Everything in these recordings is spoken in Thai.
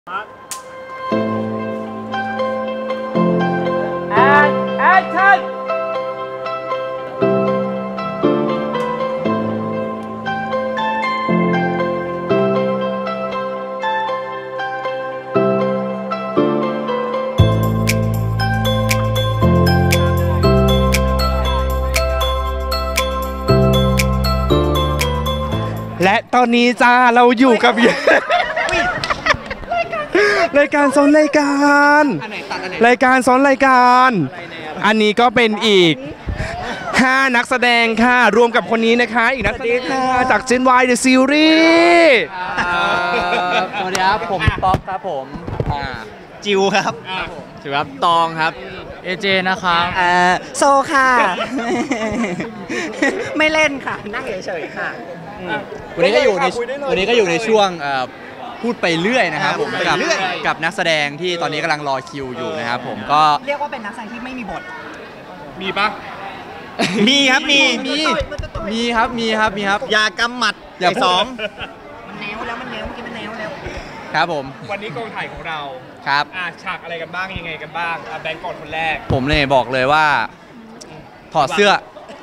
Actionและตอนนี้จ้าเราอยู่กับรายการซ้อนรายการรายการซ้อนรายการอันนี้ก็เป็นอีก5นักแสดงค่ะรวมกับคนนี้นะคะอีกนักแสดงค่ะจาก Gen Y The Series สวัสดีครับผมป๊อปครับผมจิวครับถือว่าตองครับเอเจนะครับโซค่ะไม่เล่นค่ะนั่งเฉยๆค่ะวันนี้ก็อยู่ในช่วงพูดไปเรื่อยนะครับผมกับนักแสดงที่ตอนนี้กำลังรอคิวอยู่นะครับผมก็เรียกว่าเป็นนักแสดงที่ไม่มีบทมีปะมีครับมีครับอย่ากำหมัดอย่าสองมันแนวแล้วมันแนวเมื่อกี้มันแนวแล้วครับผมวันนี้กองถ่ายของเราครับฉากอะไรกันบ้างยังไงกันบ้างแบงก์ก่อนคนแรกผมเลยบอกเลยว่าถอดเสื้อ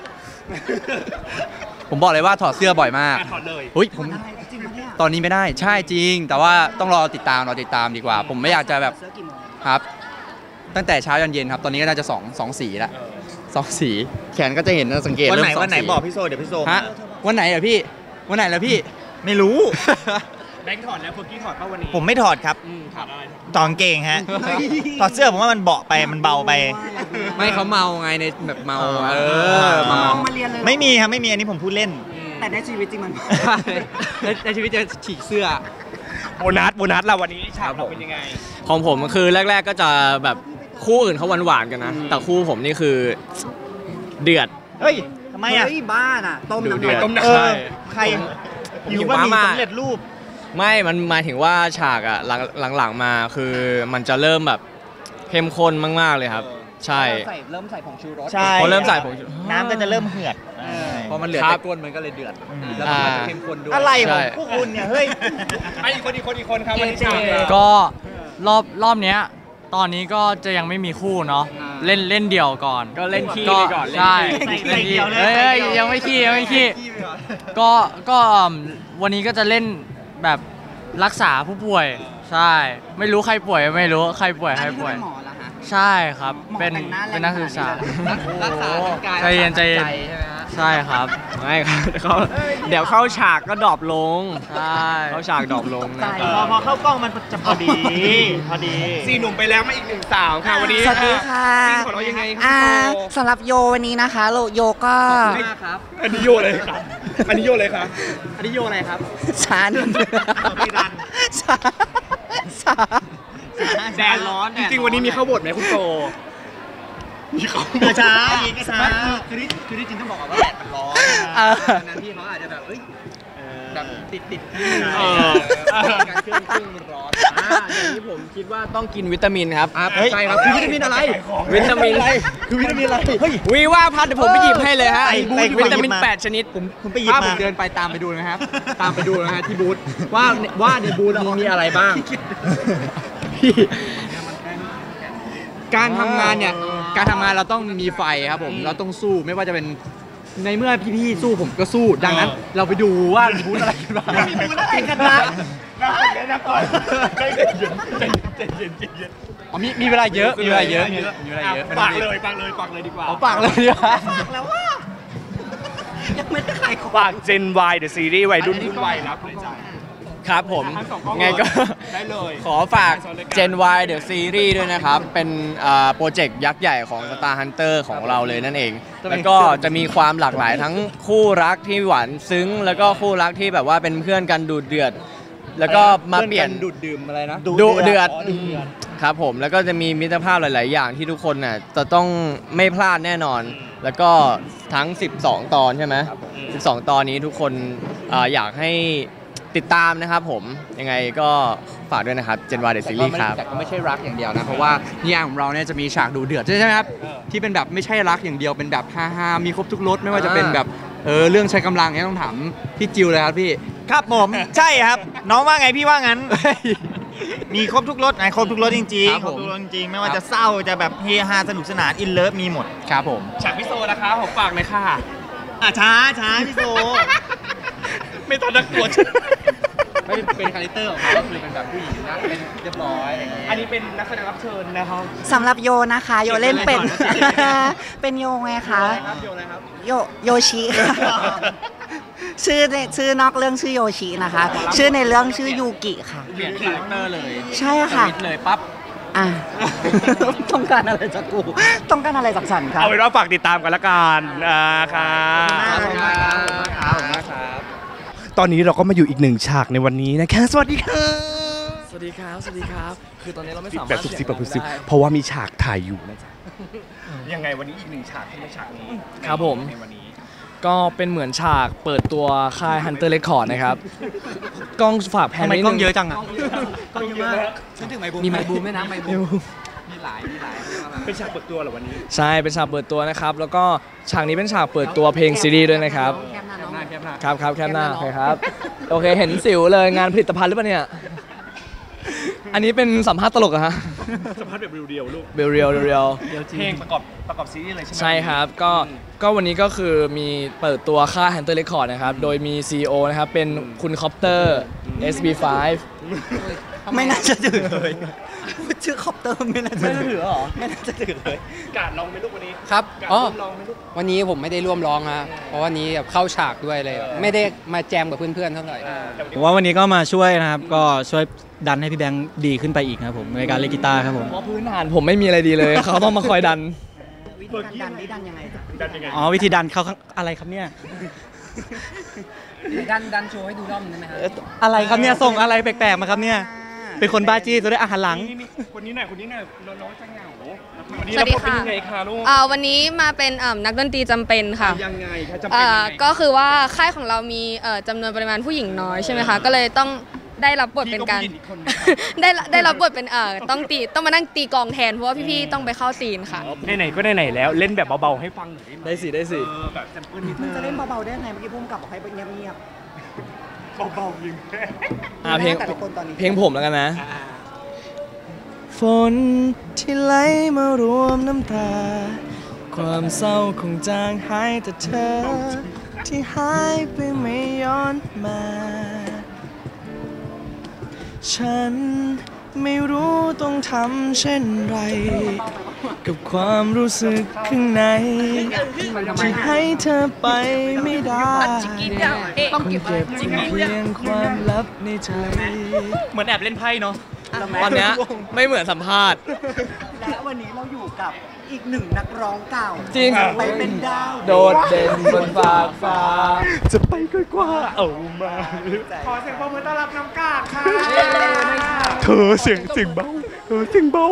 ผมบอกเลยว่าถอดเสื้อบ่อยมากถอดเลยเฮ้ยผมตอนนี้ไม่ได้ใช่จริงแต่ว่าต้องรอติดตามดีกว่าผมไม่อยากจะแบบครับตั้งแต่เช้ายันเย็นครับตอนนี้ก็น่าจะ2 สีละ2 สีแขนก็จะเห็นสังเกตวันไหนบอกพี่โซเดี๋ยวพี่โซฮะวันไหนเหรอพี่วันไหนแล้วพี่ไม่รู้แบงค์ถอดแล้วเฟิร์กกี้ถอดป่ะวันนี้ผมไม่ถอดครับถอดอะไรถอดเกงฮะถอดเสื้อผมว่ามันเบาไปมันเบาไปไม่เขาเมาไงในแบบเมาเมามาเรียนเลยไม่มีครับไม่มีอันนี้ผมพูดเล่นแต่ในชีวิตจริงมันในชีวิตจะฉีกเสื้อโบนัสเราวันนี้ฉากเราเป็นยังไงของผมคือแรกๆก็จะแบบคู่อื่นเขาหวานๆกันนะแต่คู่ผมนี่คือเดือดเฮ้ยทำไมอ่ะบ้าน่ะต้มน้ำใครอยู่ว่ามีสำเร็จรูปไม่มันหมายถึงว่าฉากอ่ะหลังๆมาคือมันจะเริ่มแบบเข้มข้นมากๆเลยครับใช่เริ่มใส่ผงชูรสใช่พอเริ่มใส่ผงน้ำก็จะเริ่มเหือดพอมันเหลือแต่ก้นมันก็เลยเดือดแล้วมันจะเข้มข้นด้วยอะไรของพวกคุณเนี่ยเฮ้ยอีกคนครับวันนี้ก็รอบเนี้ยตอนนี้ก็จะยังไม่มีคู่เนาะเล่นเดี่ยวก่อนก็เล่นขี้ก่อนใช่เล่นขี้ยังไม่ขี้ก็วันนี้ก็จะเล่นแบบรักษาผู้ป่วยใช่ไม่รู้ใครป่วยไม่รู้ใครป่วยใช่ครับเป็นนักศึกษารักษากายใจเย็นใช่ไหมฮะใช่ครับไม่ครับเดี๋ยวเข้าฉากก็ดรอปลงใช่เข้าฉากดรอปลงนะพอเข้ากล้องมันจะพอดี 4 หนุ่มไปแล้วมาอีก1 สาวค่ะวันนี้สวัสดีค่ะของเรายังไงครับสำหรับโยวันนี้นะคะโยก็ครับอันนี้โยเลยครับอันนี้โยอะไรครับฉันแดดร้อนจริงๆวันนี้มีเข้าบทไหมคุณโตมีเข้าช้าคือที่จริงต้องบอกว่าแดดมันร้อนนั้นพี่เขาอาจจะแบบแบบติดการเครื่องมันร้อนอย่างนี้ผมคิดว่าต้องกินวิตามินครับใช่ครับคือวิตามินอะไรวิตามินอะไรคือวิตามินอะไรวีว่าพัดเดี๋ยวผมไปหยิบให้เลยฮะวิตามิน8 ชนิดผมไปหยิบมาผมเดินไปตามไปดูนะครับตามไปดูนะฮะที่บูธว่าในบูธมีอะไรบ้างพี่การทำงานเราต้องมีไฟครับผมเราต้องสู้ไม่ว่าจะเป็นในเมื่อพี่ๆสู้ผมก็สู้ดังนั้นเราไปดูว่ามีบูธอะไรกันบ้างมีบูธอะไรกันนะมีเวลาเยอะปากเลยดีกว่าปากเลยดีกว่าปากแล้วว่ายังไม่ได้ขายของปาก Gen Y The Series วัยรุ่นวัยรับเลยจ้ะครับผมไงก็ได้เลยขอฝาก Gen Y The Series ด้วยนะครับเป็นโปรเจกต์ยักษ์ใหญ่ของ Star Hunter ของเราเลยนั่นเองแล้วก็จะมีความหลากหลายทั้งคู่รักที่หวานซึ้งแล้วก็คู่รักที่แบบว่าเป็นเพื่อนกันดูเดือดแล้วก็มาเปลี่ยนดูดดื่มอะไรนะดูเดือดครับผมแล้วก็จะมีมิตรภาพหลายๆอย่างที่ทุกคนน่ะจะต้องไม่พลาดแน่นอนแล้วก็ทั้ง12 ตอนใช่ไหม12 ตอนนี้ทุกคนอยากให้ติดตามนะครับผมยังไงก็ฝากด้วยนะครับ Gen Y The Series ครับแต่ก็ไม่ใช่รักอย่างเดียวนะเพราะว่านิยายของเราเนี่ยจะมีฉากดูเดือดใช่ไหมครับที่เป็นแบบไม่ใช่รักอย่างเดียวเป็นแบบฮาๆมีครบทุกรสไม่ว่าจะเป็นแบบเรื่องใช้กำลังเนี่ยต้องถามพี่จิวเลยครับพี่ครับผมใช่ครับน้องว่าไงพี่ว่างั้นมีครบทุกรสครบทุกรสจริงครับๆครผมบทุกรสจริงๆไม่ว่าจะเศร้าจะแบบเฮฮาสนุกสนานอินเลิฟมีหมดครับผมฉากพิโซนะคะผมฝากเลยค่ะช้าพี่โซไม่ต้องนักกลัวไม่เป็นคาแรคเตอร์ของเขาก็คือเป็นแบบผู้หญิงนะเป็นเรียบร้อยอะไรอย่างเงี้ยอันนี้เป็นนักแสดงรับเชิญนะครับสำหรับโยนะคะ โยเล่นเป็น เป็นโยไงคะโยชิค่ะชื่อนอกเรื่องชื่อโยชินะคะ ชื่อในเรื่องชื่อยูกิค่ะเปลี่ยนคาแรคเตอร์เลยใช่ค่ะมิดเลยปั๊บอ่ะ ต้องการอะไรจากกู ต้องการอะไรจากฉันครับเอาเป็นว่าฝากติดตามกันละกันครับขอบคุณมากครับตอนนี้เราก็มาอยู่อีกหนึ่งฉากในวันนี้นะคะสวัสดีค่ะสวัสดีครับ สวัสดีครับ คือตอนนี้เราไม่สามารถแบบซุบซิบแบบซุบซิบเพราะว่ามีฉากถ่ายอยู่นะจ๊ะยังไงวันนี้อีกหนึ่งฉากที่ไม่ฉากนี้ครับผมในวันนี้ก็เป็นเหมือนฉากเปิดตัวค่าย Hunter Record นะครับ กล้องฝากแพนทำไมนิดกล้องนึงเยอะจังอ่ะมีไมค์บูมไหมนะไมค์บูมเป็นฉากเปิดตัวเหรอวันนี้ใช่ เป็นฉากเปิดตัวนะครับ แล้วก็ฉากนี้เป็นฉากเปิดตัวเพลงซีรีส์ด้วยนะครับ ครับครับแคปหน้าโอเคครับ โอเค เห็นสิวเลยงานผลิตภัณฑ์หรือเปล่าเนี่ย อันนี้เป็นสัมภาษณ์ตลกเหรอะฮะสัมภาษณ์แบบเรียวๆลูกเรียวเรียวเพลงประกอบซีรีส์เลยใช่ไหมใช่ครับ ก็วันนี้ก็คือมีเปิดตัวค่าย Hunter Record นะครับ โดยมี CEO นะครับ เป็นคุณคอปเตอร์ SB5 ไม่น่าจะถือเลยชื่อคอปเตอร์ไม่น่าจะถือหรอ ไม่น่าจะถือเลยการลองไหมลูกวันนี้ครับการอ๋อลองไหมลูกวันนี้ผมไม่ได้ร่วมร้องฮะเพราะวันนี้แบบเข้าฉากด้วยเลย ไม่ได้มาแจมกับเพื่อนๆเท่าไหร่ผมว่าวันนี้ก็มาช่วยนะครับ ก็ช่วยดันให้พี่แบงค์ดีขึ้นไปอีกครับผมในการเล่นกีตาร์ครับผมเพราะพื้นฐานผมไม่มีอะไรดีเลย เขาต้องมาคอยดันวิธีการดันยังไงดันยังไงอ๋อวิธีดันเขาอะไรครับเนี่ยดันโชว์ให้ดูรอบนึงได้ไหมครับอะไรครับเนี่ยส่งอะไรแปลกๆมาครับเนี่ย เป็นคนบ้าจี้จะได้อาหารหลังนี่คนนี้หน่อยน้องจะเหงาวันนี้สวัสดีเราเป็นค่ะยังไงคะลูกวันนี้มาเป็นนักดนตรีจำเป็นค่ะยังไงคะจำเป็นยังไงก็คือว่าค่ายของเรามีจำนวนปริมาณผู้หญิงน้อยใช่ไหมคะ ก็เลยต้องได้รับบทเป็นการพี่ผู้หญิงอีกคนนึงได้รับบทเป็นต้องมานั่งตีกลองแทนเพราะว่าพี่ๆต้องไปเข้าซีนค่ะไหนๆก็ไหนๆแล้วเล่นแบบเบาๆให้ฟังหน่อยได้ไหมได้สิ ได้สิแบบแซมเปิลนิดนึงจะเล่นเบาๆได้ไงเมื่อกี้พุ่มกลับบอกให้เงียบเบาๆยิงๆเพลงแต่ละคนตอนนี้เพลงผมแล้วกันนะ ฝนที่ไหลมารวมน้ำตา ความเศร้าคงจางหายแต่เธอ ที่หายไปไม่ย้อนมา ฉันไม่รู้ต้องทำเช่นไร กับความรู้สึกข้างใน ที่ให้เธอไปไม่ได้คงเก็บเพียงความลับในใจเหมือนแอบเล่นไพ่เนาะตอนเนี้ยไม่เหมือนสัมภาษณ์และวันนี้เราอยู่กับอีกหนึ่งนักร้องเก่าจริงไปเป็นดาวโดดเด่นบนฟากฟ้าจะไปกว่าเอามาขอเสียงปรบมือต้อนรับน้ำกาดค่ะเธอเสียงเบาเธอเสียงเบา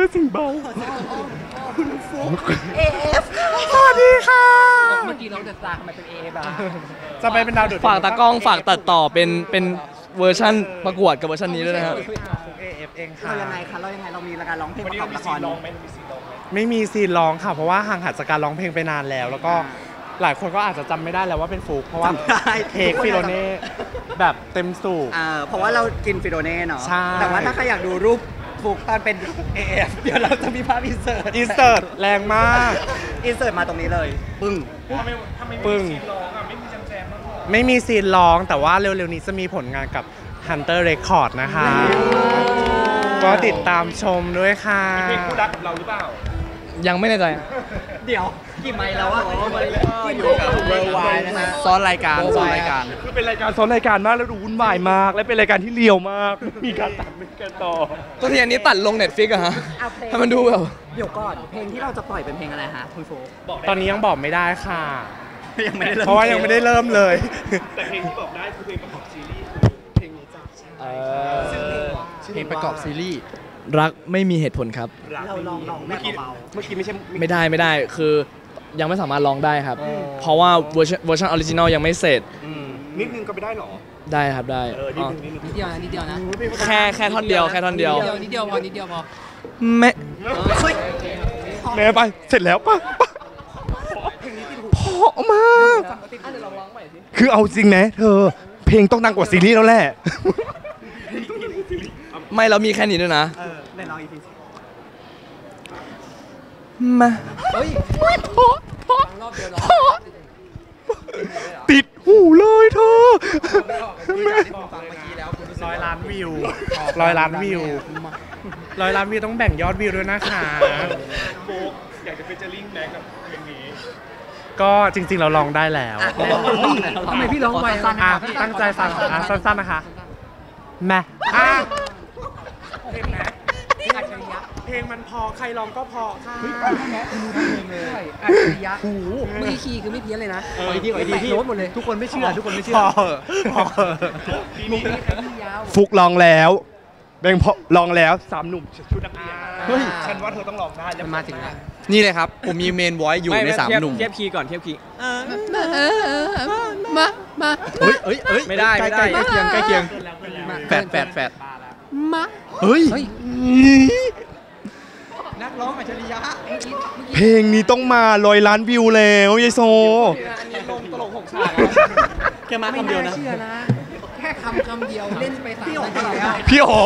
AF สวัสดีค่ะเมื่อกี้เราจะสร้างมันเป็นเอฟจะไปเป็นดาวเดือดฝากตากล้องฝากตัดต่อเป็นเวอร์ชั่นประกวดกับเวอร์ชันนี้ด้วยนะครับ AF เองเราค่ะยังไงคะเรายังไงเรามีรายการร้องเพลงวันประนี้กอบมีละคซีรนร้องไหมมีซีนร้องไหมไม่มีซีนร้องค่ะ เพราะว่าห่างหายจากการร้องเพลงไปนานแล้ว แล้วก็หลายคนก็อาจจะจำไม่ได้แล้วว่าเป็นฟุกเพราะว่าจำได้เทคฟิโลเน่แบบเต็มสูบเพราะว่าเรากินฟิโดเน่เนาะใช่แต่ว่าถ้าใครอยากดูรูปฟุกตอนเป็น AF เดี๋ยวเราจะมีภาพอินเสิร์ตอินเสิร์ตแรงมากอินเสิร์ตมาตรงนี้เลย ปึ้งปึ้งไม่มีซีนร้องแต่ว่าเร็วๆนี้จะมีผลงานกับ Hunter Record นะคะ ก็ติดตามชมด้วยค่ะเพลงคู่รักกับเราหรือเปล่ายังไม่แน่ใจเดี๋ยวกี่ไมล์แล้วอะอยู่กับ Worldwide นะฮะซ้อนรายการคือเป็นรายการซ้อนรายการมากแล้วดูวุ่นวายมาก และเป็นรายการที่เลียวมาก มีการตัดมีการต่อตัวที่อันนี้ตัดลง Netflix อะฮะให้มันดูแบบเดี๋ยวก่อน เพลงที่เราจะปล่อยเป็นเพลงอะไรฮะคุณโฟกตอนนี้ยังบอกไม่ได้ค่ะยังไม่ได้เริ่มเพราะว่ายังไม่ได้เริ่มเลยแต่เพลงที่บอกได้คือเพลงประกอบซีรีส์เพลงนี้จ้ะเพลงประกอบซีรีส์รักไม่มีเหตุผลครับเราลองเมื่อกี้เบาเมื่อกี้ไม่ใช่ไม่ได้คือยังไม่สามารถร้องได้ครับ เพราะว่าเวอร์ชันออริจินอลยังไม่เสร็จนิดนึงก็ไม่ได้หรอได้ครับได้นิดนึงนิดนึงนิดเดียวนะนิดเดียวนะแค่ท่อนเดียวแค่ท่อนเดียวนิดเดียวพอนิดเดียวพอแม่แม่ไปเสร็จแล้วป่ะพอมากคือเอาจริงนะเธอเพลงต้องดังกว่าซีรีส์แล้วแหละไม่เรามีแค่นี้ด้วยนะในลองอีกทีสิมาติดหูเลยเธอ 100 ล้านวิว100 ล้านวิว100 ล้านวิวต้องแบ่งยอดวิวด้วยนะคะอยากจะเป็นเจอริ่งแม็กกับเพลงนี้ก็จริงๆเราลองได้แล้วทำไมพี่ร้องไวตั้งใจฟังสั้นๆนะคะแม่เพลงมันพอใครร้องก็พอค่ะหูเมื่อกี้คีย์คือไม่เพี้ยนเลยนะขออีกทีพี่โน้ตหมดเลยทุกคนไม่เชื่อทุกคนไม่เชื่พออฟุกลองแล้วแบงค์ลองแล้ว3 หนุ่มชุดนักเรียนเฮ้ยฉันว่าเธอต้องลองได้แล้วมาถึงแล้วนี่เลยครับ ผมมีเมนไวท์อยู่ใน3 หนุ่มเทียบคีย์ก่อนเทียบคีย์มาเฮ้ยไม่ได้ใกล้เคียงใกล้เคียงแฝดมาเฮ้ยนักร้องอัจฉริยะเพลงนี้ต้องมา100 ล้านวิวแล้วยายโซอันนี้ลงตลก6 ฉากแค่มาคำเดียวนะเชื่อนะ แค่คำเดียวเล่นไป3 นาทีแล้วพี่โอ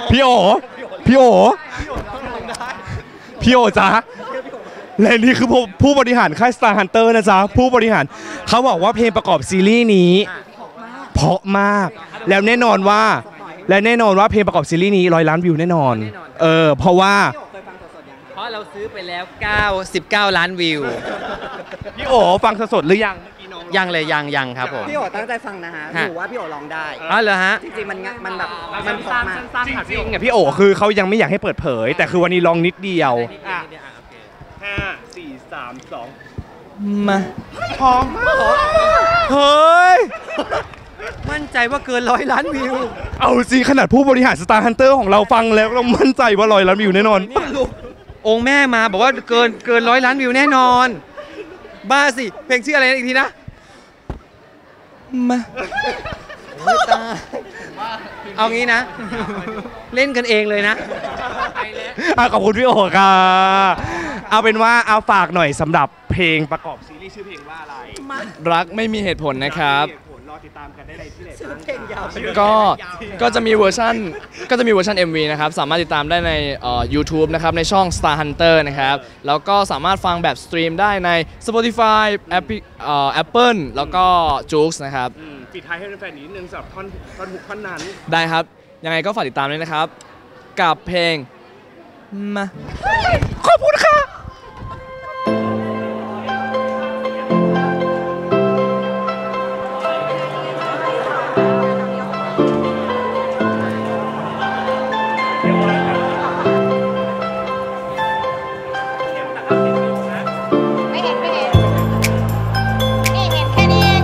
จ๊ะและนี่คือผู้บริหารค่าย Star Hunter นะจ๊ะผู้บริหารเขาบอกว่าเพลงประกอบซีรีส์นี้เพราะมากแล้วแน่นอนว่าเพลงประกอบซีรีส์นี้100 ล้านวิวแน่นอนเพราะว่าเพราะเราซื้อไปแล้ว19 ล้านวิวพี่โอฟังสดๆหรือยังยังเลยยังครับผมพี่โอตั้งใจฟังนะฮะถือว่าพี่โอร้องได้อ๋อเหรอฮะจริงๆมันแบบมันเพราะมากจริงๆพี่โอคือเขายังไม่อยากให้เปิดเผย แต่คือวันนี้ลองนิดเดียว5 4 3 2 มาพร้อมเฮ้ยมั่นใจว่าเกิน100 ล้านวิวเอาสิขนาดผู้บริหาร Star Hunter ของเราฟังแล้วเรามั่นใจว่า100 ล้านวิวแน่นอนองค์แม่มาบอกว่าเกิน100 ล้านวิวแน่นอน บ้าสิ เพลงชื่ออะไรนะอีกทีนะมาเอางี้นะ เล่นกันเองเลยนะขอบคุณพี่โอค่ะเอาเป็นว่าเอาฝากหน่อยสำหรับเพลงประกอบซีรีส์ชื่อเพลงว่าอะไรรักไม่มีเหตุผลนะครับรอติดตามกันได้ในที่ไหนก็จะมีเวอร์ชัน MV นะครับ สามารถติดตามได้ใน YouTube นะครับ ในช่อง Star Hunter นะครับ แล้วก็สามารถฟังแบบสตรีมได้ใน Spotify Apple แล้วก็ Joox นะครับปิดท้ายให้แฟนๆนิดนึงสำหรับท่อนฮุกท่อนนั้นได้ครับ ยังไงก็ฝากติดตามด้วยนะครับ กับเพลงมาขอบคุณค่ะไม่เห็นนี่เห็นแค่นี้เอง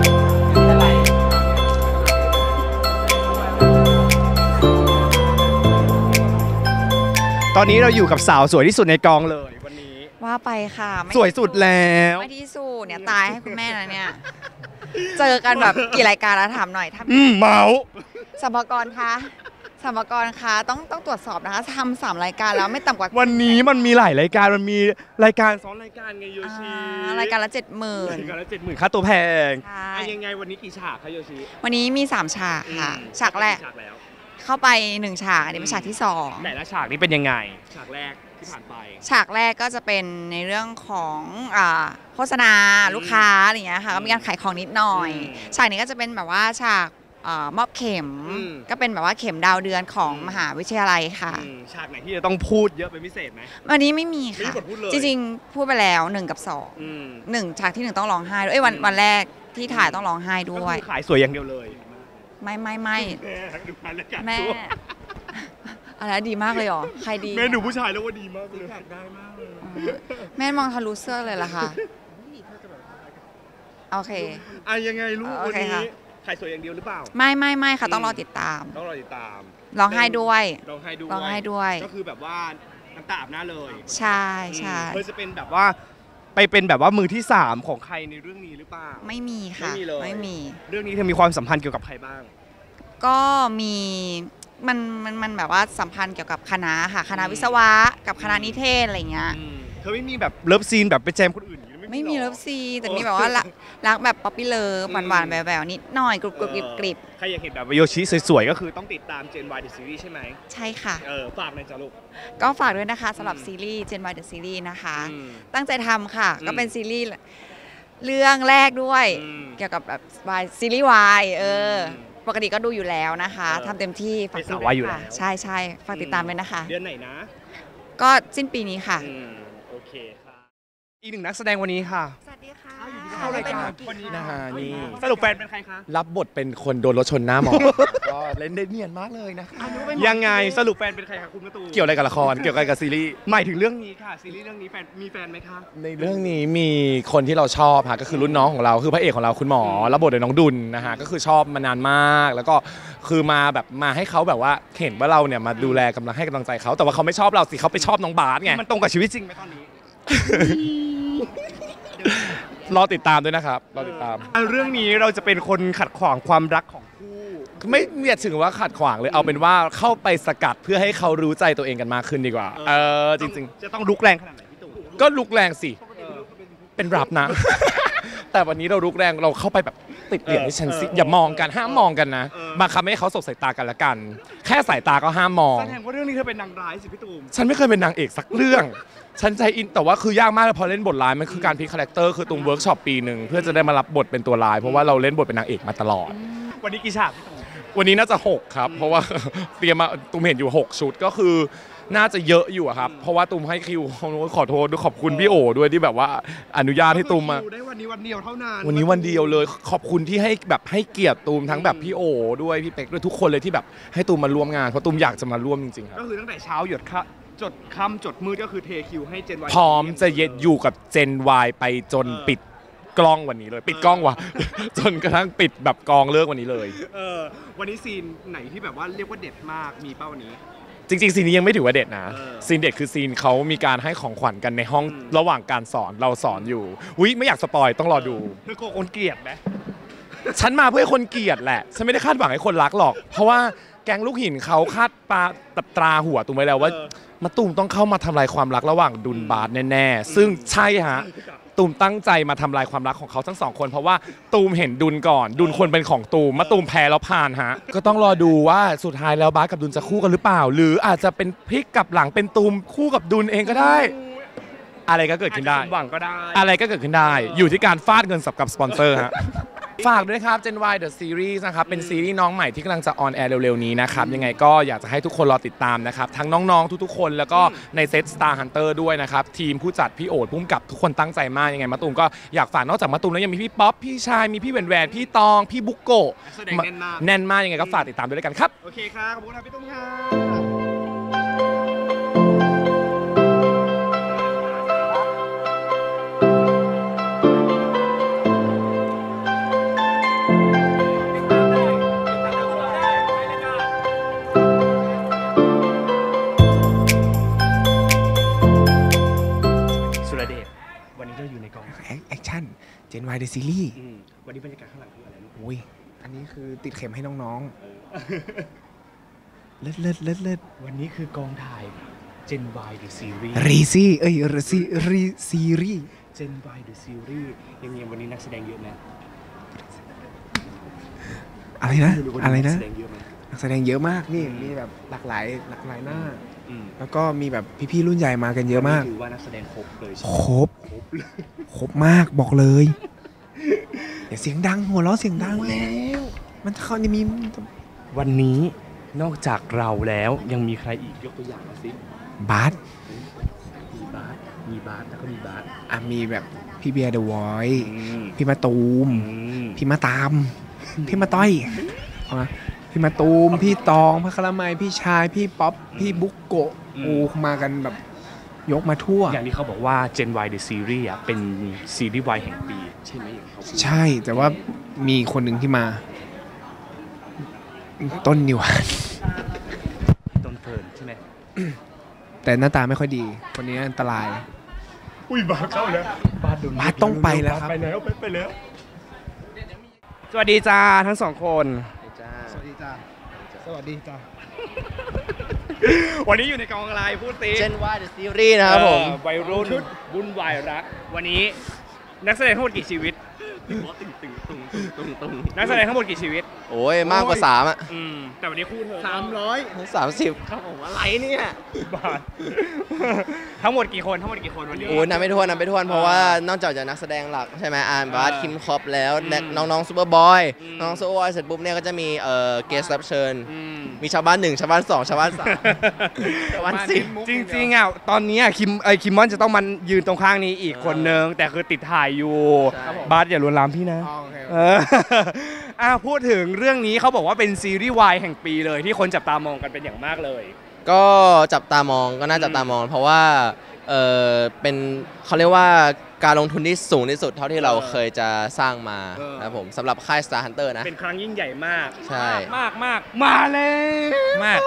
ตอนนี้เราอยู่กับสาวสวยที่สุดในกองเลยวันนี้ว่าไปค่ะไม่สวยสุดแล้วไม่ที่สู้เนี่ยตายให้คุณแม่นะเนี่ย เจอกันแบบกี่รายการแล้วถามหน่อยถ้าเมาส์สมภากรคะสมภากรคะต้องตรวจสอบนะคะทำ3 รายการแล้วไม่ต่ำกว่าวันนี้มันมีหลายรายการมันมีรายการซ้อนรายการไงโยชิรายการละรายการละ70,000ค่าตัวแพงใช่ยังไงวันนี้กี่ฉากคะโยชิวันนี้มี3 ฉากค่ะฉากแรกฉากแล้วเข้าไป1 ฉากอันนี้เป็นฉากที่2 แต่ละฉากนี้เป็นยังไงฉากแรกที่ผ่านไปฉากแรกก็จะเป็นในเรื่องของโฆษณาลูกค้าอะไรอย่างเงี้ยค่ะก็มีการขายของนิดหน่อยฉากนี้ก็จะเป็นแบบว่าฉากมอบเข็มก็เป็นแบบว่าเข็มดาวเดือนของมหาวิทยาลัยค่ะฉากไหนที่จะต้องพูดเยอะเป็นพิเศษไหมวันนี้ไม่มีค่ะไม่มีบทพูดเลยจริงๆพูดไปแล้ว1 กับ 2 1ฉากที่1ต้องร้องไห้ด้วยวันแรกที่ถ่ายต้องร้องไห้ด้วยขายสวยอย่างเดียวเลยไม่ดูการรายการแม่อะไรดีมากเลยเหรอใครดีแม่ดูผู้ชายแล้วว่าดีมากเลยได้มากเลยแม่มองทะลุเสื้อเลยล่ะค่ะโอเคยังไงลูกโอวันเคนี้ค่ะขายสวยอย่างเดียวหรือเปล่าไม่ค่ะต้องรอติดตามต้องรอติดตามร้องไห้ด้วยร้องไห้ด้วยร้องไห้ด้วยก็คือแบบว่าน้ำตาอาบหน้าเลยใช่ใช่เพื่อจะเป็นแบบว่าไปเป็นแบบว่ามือที่3ของใครในเรื่องนี้หรือเปล่าไม่มีค่ะไม่มีเลยไม่มีเรื่องนี้เธอมีความสัมพันธ์เกี่ยวกับใครบ้างก็มีมันแบบว่าสัมพันธ์เกี่ยวกับคณะค่ะคณะวิศวะกับคณะนิเทศอะไรเงี้ยเธอไม่มีแบบเลิฟซีนแบบไปแจมคนอื่นอย่างนี้ไม่ไม่มีเลิฟซีนแต่มีแบบว่ารักแบบป๊อปปี้เลิฟหวานๆแหววๆนิดหน่อยกรุบกรุบกริบใครอยากเห็นแบบโยชิสวยๆก็คือต้องติดตาม Gen Y The Series ใช่ไหมใช่ค่ะฝากหน่อยจ้ะลูกก็ฝากด้วยนะคะสำหรับซีรีส์ Gen Y The Series นะคะ ตั้งใจทำค่ะ ก็เป็นซีรีส์เรื่องแรกด้วยเกี่ยวกับแบบซีรีส์วายปกติก็ดูอยู่แล้วนะคะทำเต็มที่ฝากติดตามค่ะใช่ฝากติดตามด้วยนะคะเดือนไหนนะก็สิ้นปีนี้ค่ะโอเคค่ะอีกหนึ่งนักแสดงวันนี้ค่ะสวัสดีค่ะเข้ารายการคนนี้นะฮะนี่สรุปแฟนเป็นใครคะรับบทเป็นคนโดนรถชนหน้าหมอ ก็เล่นได้เนียนมากเลยนะยังไงสรุปแฟนเป็นใครคะคุณประตูเกี่ยวอะไรกับละครเกี่ยวอะไรกับซีรีส์หมายถึงเรื่องนี้ค่ะซีรีส์เรื่องนี้มีแฟนไหมคะในเรื่องนี้มีคนที่เราชอบค่ะก็คือรุ่นน้องของเราคือพระเอกของเราคุณหมอรับบทโดยน้องดุลนะฮะก็คือชอบมานานมากแล้วก็คือมาให้เขาแบบว่าเห็นว่าเราเนี่ยมาดูแลให้กำลังใจเขาแต่ว่าเขาไม่ชอบเราสิเขาไปชอบน้องบาสไงมันตรงกับชีวิตจริงไหมตอนนี้รอติดตามด้วยนะครับรอติดตามเรื่องนี้เราจะเป็นคนขัดขวางความรักของคู่ไม่เรียกถึงว่าขัดขวางเลยเอาเป็นว่าเข้าไปสกัดเพื่อให้เขารู้ใจตัวเองกันมากขึ้นดีกว่าจริงๆจะต้องลุกแรงขนาดไหนพี่ตู่ก็ลุกแรงสิเป็นรับนะ แต่วันนี้เราลุกแรงเราเข้าไปแบบติดเหรียญให้ฉันสิอย่ามองกันห้ามมองกันนะมาคำให้เขาสบสายตากันละกันแค่สายตาก็ห้ามมองแสดงว่าเรื่องนี้เธอเป็นนางร้ายสิพี่ตู่ฉันไม่เคยเป็นนางเอกสักเรื่องฉันใจอินแต่ว่าคือยากมากเลยพอเล่นบทร้ายมันคือการพลิกคาแรคเตอร์คือตูมเวิร์กช็อปปีหนึ่งเพื่อจะได้มารับบทเป็นตัวร้ายเพราะว่าเราเล่นบทเป็นนางเอกมาตลอดวันนี้กี่ฉากพี่ตู่วันนี้น่าจะ6ครับเพราะว่าเตรียมมาตูมเห็นอยู่6ชุดก็คือน่าจะเยอะอยู่ครับเพราะว่าตูมให้คิวขอโทษด้วยขอบคุณพี่โอด้วยที่แบบว่าอนุญาตให้ตูมมาได้วันนี้วันเดียวเท่านั้นวันนี้วันเดียวเลยขอบคุณที่ให้แบบให้เกียรติตูมทั้งแบบพี่โอด้วยพี่เป็กด้วยทุกคนเลยที่แบบให้ตูมมาร่วมงานเพราะตูมอยากจะมาร่วมจริงๆครับก็คือตั้งแต่เช้าหยดจดค่ำจดมืดก็คือเทคิวให้ Gen Y พร้อมจะอยู่กับ Gen Y ไปจนปิดกล้องวันนี้เลยปิดกล้องว่ะจนกระทั่งปิดแบบกองเลิกวันนี้เลยวันนี้ซีนไหนที่แบบว่าเรียกว่าเด็ดมากมีเป้าวันนี้จริงๆซีนนี้ยังไม่ถือว่าเด็ดนะซีนเด็ดคือซีนเขามีการให้ของขวัญกันในห้องระหว่างการสอนเราสอนอยู่ไม่อยากสปอยต้องรอดูเธอโกคนเกลียดไหมฉันมาเพื่อคนเกลียดแหละฉันไม่ได้คาดหวังให้คนรักหรอกเพราะว่าแก๊งลูกหินเขาคาดตราหัวตูมไว้แล้วว่ามาตูมต้องเข้ามาทำลายความรักระหว่างดุลบาสแน่ๆซึ่งใช่ฮะตูมตั้งใจมาทำลายความรักของเขาทั้งสองคนเพราะว่าตูมเห็นดุลก่อนดุลควรเป็นของตูมมาตูมแพ้แล้วผ่านฮะก็ต้องรอดูว่าสุดท้ายแล้วบาสกับดุลจะคู่กันหรือเปล่าหรืออาจจะเป็นพลิกกับหลังเป็นตูมคู่กับดุลเองก็ได้อะไรก็เกิดขึ้นได้หวังก็ได้อะไรก็เกิดขึ้นได้อยู่ที่การฟาดเงินกับสปอนเซอร์ฮะฝากด้วยครับ Gen Y The Series นะครับเป็นซีรีส์น้องใหม่ที่กำลังจะออนแอร์เร็วๆนี้นะครับยังไงก็อยากจะให้ทุกคนรอติดตามนะครับทั้งน้องๆทุกๆคนแล้วก็ในเซต Star Hunter ด้วยนะครับทีมผู้จัดพี่โอ๊ตพุ่มกับทุกคนตั้งใจมากยังไงมะตูมก็อยากฝากนอกจากมะตูมแล้วยังมีพี่ป๊อปพี่ชายมีพี่แหวนพี่ตองพี่บุ๊กโกแน่นมากยังไงก็ฝากติดตามด้วยกันครับโอเคครับขอบคุณครับพี่ตุ้มครับแอคชั่น Gen Y The Series วันนี้บรรยากาศข้างหลังคืออะไรลูกโอ้ยอันนี้คือติดเข็มให้น้องๆเลิศวันนี้คือกองถ่าย Gen Y The Series ซีรีส์ Gen Y The Series ยังไงวันนี้นักแสดงเยอะไหมอะไรนะนักแสดงเยอะมากนี่มีแบบหลากหลายหน้าแล้วก็มีแบบพี่ๆรุ่นใหญ่มากันเยอะมากถือว่านักแสดงครบเลยครบมากบอกเลยอย่าเสียงดังหัวเราะเสียงดังแล้วมันเขาจะมีวันนี้นอกจากเราแล้วยังมีใครอีกยกตัวอย่างมาสิบาสมีบาสแล้วก็มีบาสมีแบบพี่เบียร์เดอะวอยซ์พี่มาตูมพี่มาตามพี่มาต้อยพี่มาตูมพี่ตองพระคละไมพี่ชายพี่ป๊อปพี่บุ๊กโกะมากันแบบยกมาทั่วอย่างที่เขาบอกว่า Gen Y The Series เป็นซีรีส์ Y แห่งปีใช่ไหมอย่างเขาใช่แต่ว่ามีคนหนึ่งที่มาต้นนิวานต้นเฟิร์นใช่ไหมแต่หน้าตาไม่ค่อยดีคนนี้อันตรายบาสเข้าแล้วบาสต้องไปแล้วครับไปแล้วสวัสดีจ้าทั้งสองคนสวัสดีจ้าวันนี้อยู่ในกองอะไรพูดสิ Gen Y The Series นะครับผมวัยรุ่นวุ่นวายรักวันนี้นักแสดงทั้งหมดกี่ชีวิตนักแสดงทั้งหมดกี่ชีวิตโอ้ยมากกว่า3อ่ะแต่วันนี้คู่เธอ 30 ครับผมอะไรเนี่ยบาททั้งหมดกี่คนวันนี้โอ้ยนับไม่ถ้วนเพราะว่านอกจากจะนักแสดงหลักใช่ไหมอานบาสคิมคอปแล้วน้องๆซูเปอร์บอยน้องซูเปอร์บอยเสร็จปุ๊บเนี่ยก็จะมีเกสต์รับเชิญมีชาวบ้าน1ชาวบ้าน2ชาวบ้าน3ชาวบ้าน10 จริงๆอ่ะตอนนี้คิมมอนจะต้องมันยืนตรงข้างนี้อีกคนนึงแต่คือติดถ่ายอยู่บาสอย่าลวนลามพี่นะพูดถึงเรื่องนี้เขาบอกว่าเป็นซีรีส์วายแห่งปีเลยที่คนจับตามองกันเป็นอย่างมากเลยก็จับตามองก็น่าจับตามองเพราะว่าเป็นเขาเรียกว่าการลงทุนที่สูงที่สุดเท่าที่เราเคยจะสร้างมาครับผมสำหรับค่าย Star Hunter นะเป็นครั้งยิ่งใหญ่มากใช่มากมาเลยมาก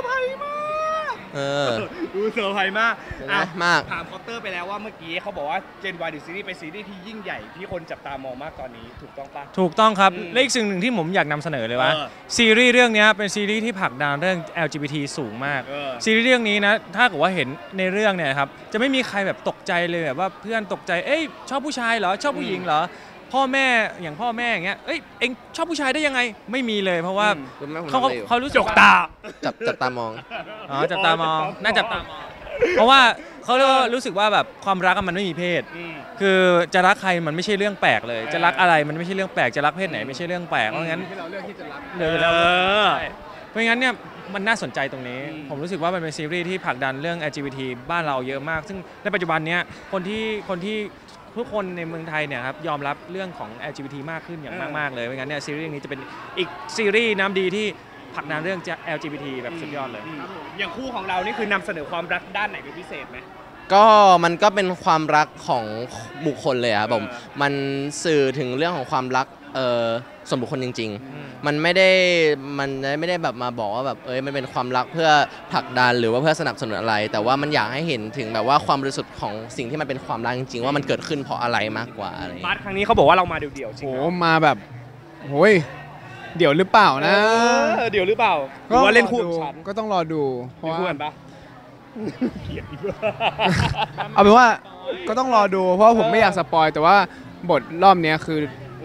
ดูเซอร์ไพรส์มากมากถามคอปเตอร์ไปแล้วว่าเมื่อกี้เขาบอกว่า Gen Y ซีรีส์เป็นซีรีส์ที่ยิ่งใหญ่ที่คนจับตามองมากตอนนี้ถูกต้องปะถูกต้องครับและอีกสิ่งหนึ่งที่ผมอยากนำเสนอเลยว่าซีรีส์เรื่องนี้เป็นซีรีส์ที่ผลักดันเรื่อง LGBT สูงมากซีรีส์เรื่องนี้นะถ้าเกิดว่าเห็นในเรื่องเนี่ยครับจะไม่มีใครแบบตกใจเลยแบบว่าเพื่อนตกใจชอบผู้ชายเหรอชอบผู้หญิงเหรอพ่อแม่อย่างเงี้ยเอ็งชอบผู้ชายได้ยังไงไม่มีเลยเพราะว่าเขารู้สึกจับตาจับตามองจับตามองน่าจับตามองเพราะว่าเขารู้สึกว่าแบบความรักมันไม่มีเพศคือจะรักใครมันไม่ใช่เรื่องแปลกเลยจะรักอะไรมันไม่ใช่เรื่องแปลกจะรักเพศไหนไม่ใช่เรื่องแปลกเพราะงั้นเราเลือกที่จะรักเพราะงั้นเนี่ยมันน่าสนใจตรงนี้ผมรู้สึกว่ามันเป็นซีรีส์ที่ผลักดันเรื่อง LGBT บ้านเราเยอะมากซึ่งในปัจจุบันเนี้ยคนที่ทุกคนในเมืองไทยเนี่ยครับยอมรับเรื่องของ LGBT มากขึ้นอย่างมากๆเลยเพราะงั้นเนี่ยซีรีส์นี้จะเป็นอีกซีรีส์น้ำดีที่ผลักดันเรื่อง LGBT แบบสุดยอดเลยอย่างคู่ของเรานี่คือนำเสนอความรักด้านไหนเป็นพิเศษไหมก็มันก็เป็นความรักของบุคคลเลยครับผมมันสื่อถึงเรื่องของความรักส่วนบุคคลจริงๆมันไม่ได้แบบมาบอกว่าแบบมันเป็นความรักเพื่อผลักดันหรือว่าเพื่อสนับสนุนอะไรแต่ว่ามันอยากให้เห็นถึงแบบว่าความบริสุทธิ์ของสิ่งที่มันเป็นความรักจริงๆว่ามันเกิดขึ้นเพราะอะไรมากกว่าอะไรบาสครั้งนี้เขาบอกว่าเรามาเดี่ยวๆจริงมาแบบโอ้ยเดี๋ยวหรือเปล่านะเดี๋ยวหรือเปล่าหรือว่าเล่นคู่กับฉันก็ต้องรอดูเพราะว่าคู่กันปะเกลียดอีกเอาเป็นว่าก็ต้องรอดูเพราะผมไม่อยากสปอยแต่ว่าบทรอบนี้คือ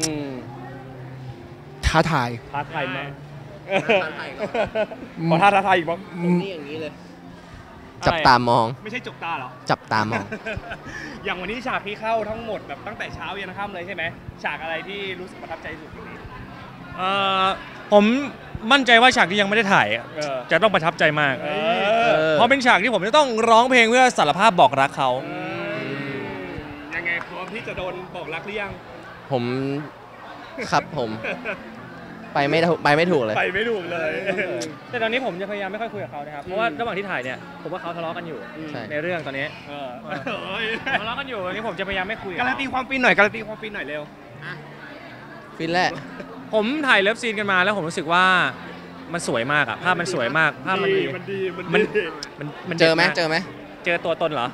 ท้าทายมากขอท้าทายอีกบ้างนี่อย่างนี้เลยจับตามองไม่ใช่จกตาหรอจับตามองอย่างวันนี้ฉากที่เข้าทั้งหมดแบบตั้งแต่เช้ายันค่ำเลยใช่ไหมฉากอะไรที่รู้สึกประทับใจสุดวันนี้ผมมั่นใจว่าฉากที่ยังไม่ได้ถ่ายจะต้องประทับใจมากเพราะเป็นฉากที่ผมจะต้องร้องเพลงเพื่อสารภาพบอกรักเขายังไงพร้อมที่จะโดนบอกรักหรือยังผมครับผมไปไม่ถูกเลยแต่ตอนนี้ผมจะพยายามไม่ค่อยคุยกับเขานะครับเพราะว่าระหว่างที่ถ่ายเนี่ยผมว่าเขาทะเลาะกันอยู่ในเรื่องตอนนี้ทะเลาะกันอยู่ตอนนี้ผมจะพยายามไม่คุยการันตีความฟินหน่อยเร็วฟินแหละผมถ่ายเลิฟซีนกันมาแล้วผมรู้สึกว่ามันสวยมากอะภาพมันสวยมากภาพมันดีเจอไหมเจอตัวตนเหรอ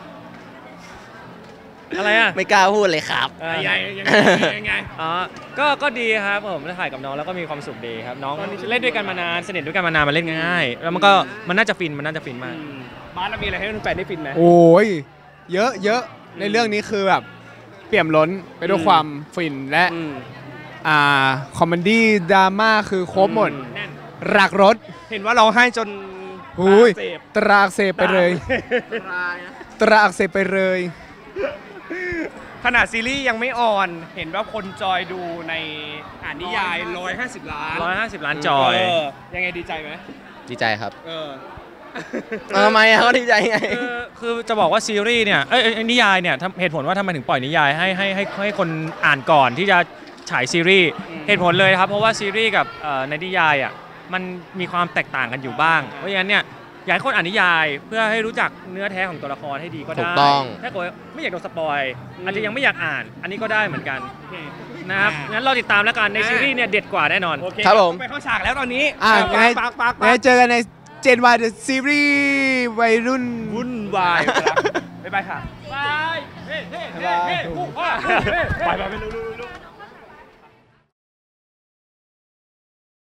อะไรอะไม่กล้าพูดเลยครับยังไงก็ดีครับผมได้ถ่ายกับน้องแล้วก็มีความสุขดีครับน้องเล่นด้วยกันมานานสนิทด้วยกันมานานมันเล่นง่ายแล้วมันน่าจะฟินมากบ้านเรามีอะไรให้แฟนได้ฟินไหมโอ้ยเยอะในเรื่องนี้คือแบบเปี่ยมล้นไปด้วยความฟินและคอมเมดี้ดราม่าคือครบหมดหลักรถเห็นว่าร้องไห้จนตราอักเสบไปเลยตราอักเสบไปเลยขนาดซีรีส์ยังไม่ออนเห็นว่าคนจอยดูในนิยาย150 ล้านจอยยังไงดีใจไหมดีใจครับทำไมเขาดีใจไงคือจะบอกว่าซีรีส์เนี่ยนิยายเนี่ยเหตุผลว่าทำไมถึงปล่อยนิยายให้คนอ่านก่อนที่จะฉายซีรีส์เหตุผลเลยครับเพราะว่าซีรีส์กับในนิยายมันมีความแตกต่างกันอยู่บ้างเพราะฉะนั้นเนี่ยอยากให้คนอ่านนิยายเพื่อให้รู้จักเนื้อแท้ของตัวละครให้ดีก็ได้ถ้าเกิดไม่อยากโดนสปอยอาจจะยังไม่อยากอ่านอันนี้ก็ได้เหมือนกันนะครับงั้นเราติดตามแล้วกันในซีรีส์เนี่ยเด็ดกว่าแน่นอนครับผมไปเข้าฉากแล้วตอนนี้ไงเจอกันในGen Y The Series วัยรุ่นวุ่นวายบ๊ายบายค่ะบายไปไป